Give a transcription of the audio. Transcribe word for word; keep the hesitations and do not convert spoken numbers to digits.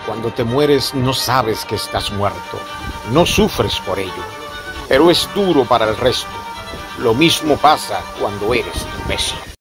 Cuando te mueres no sabes que estás muerto, no sufres por ello, pero es duro para el resto. Lo mismo pasa cuando eres imbécil.